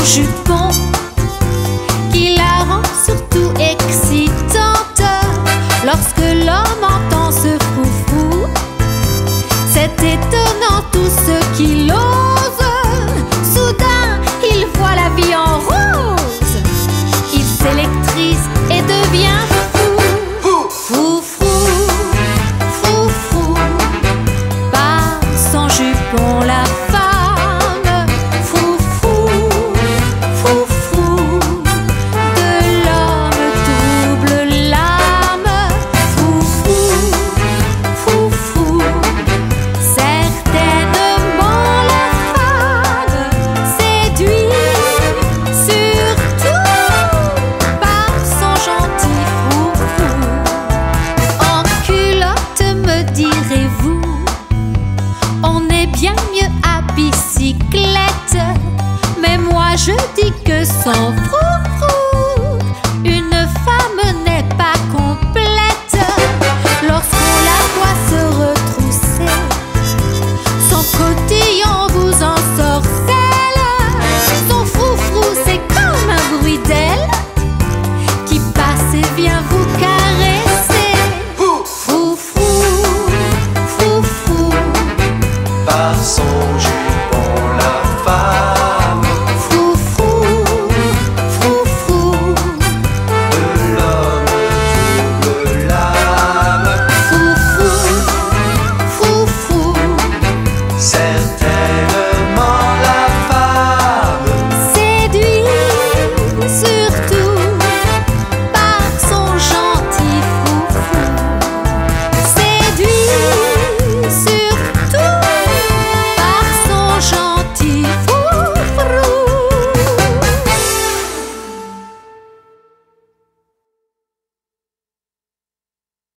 jupon qui la rend surtout excitante. Lorsque l'homme entend ce froufrou, c'est étonnant tout ce qu'il ose. Soudain, il voit la vie en rose. Il s'électrise et devient fou. Fou-frou, fou-frou, par son jupon la femme. Fou-frou, fou-frou, de l'homme trouble l'âme. Fou-frou, fou-frou, certainement la femme séduit, surtout par son gentil fou-frou. En culotte, me direz-vous, on est bien mieux à bicyclette, mais moi je dis que sans frou